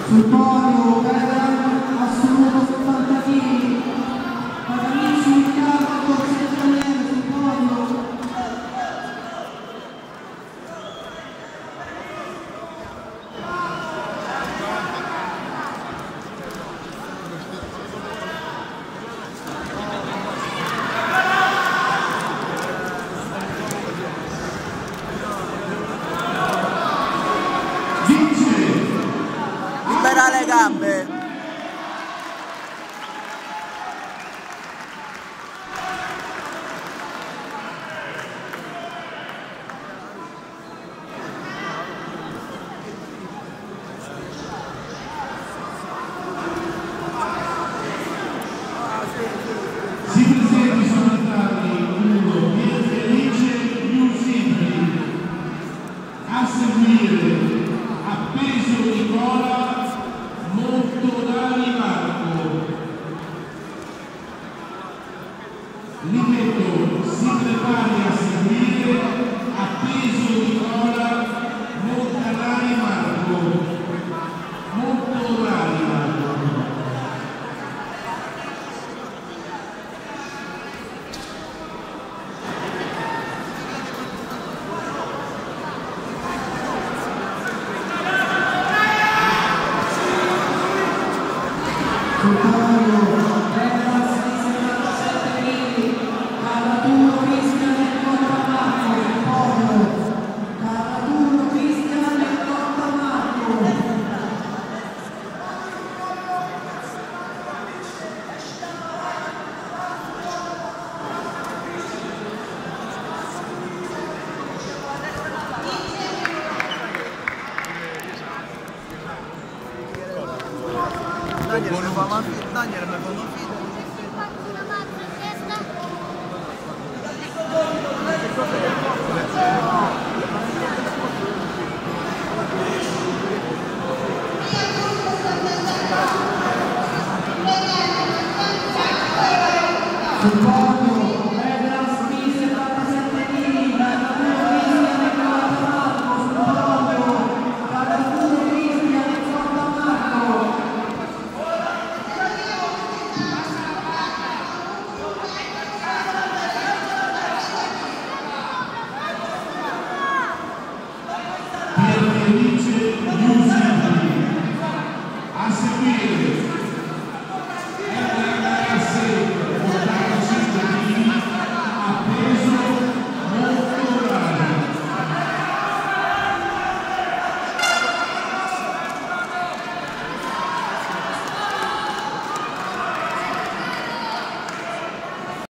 sul podio assoluto 70 kg, Paganini Riccardo, Corsier sul podio. Libera le gambe. Si presenti sono entrati uno Pier Felice più Sibri, a seguire Appeso Nicola, Montodani Marco. Ripeto, si prepari a seguire Appeso Nicola, Montodani Marco. Montodani Marco. Sul podio, Vegas di 77 kg, Carraturo Cristian e Cotta Marco. Sul podio, Carraturo Cristian e Cotta Marco. Daniel mi fanno fido. Sul podio, Vegas di 77 kg, Carraturo Cristian e Cotta Marco. Pier Felice